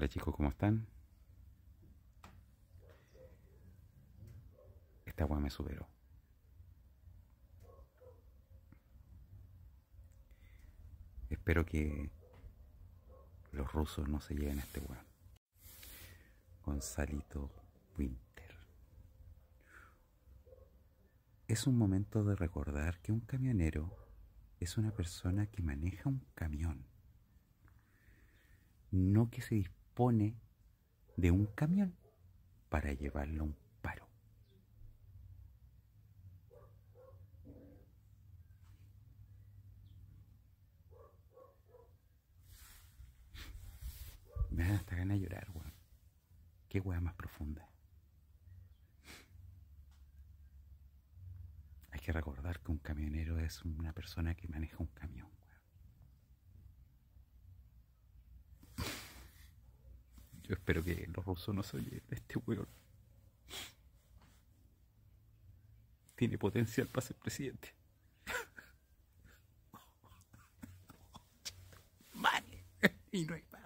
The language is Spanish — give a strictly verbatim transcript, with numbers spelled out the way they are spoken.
Hola chicos, ¿cómo están? Esta weá me superó. Espero que los rusos no se lleguen a este weón. Gonzalito Winter. Es un momento de recordar que un camionero es una persona que maneja un camión, no que se dispone de un camión para llevarlo a un paro. Me da hasta ganas de llorar, weón. Qué weá más profunda. Hay que recordar que un camionero es una persona que maneja un camión, weón. Yo espero que los rusos no se oyen de este weón. Tiene potencial para ser presidente. Vale. Y no hay más.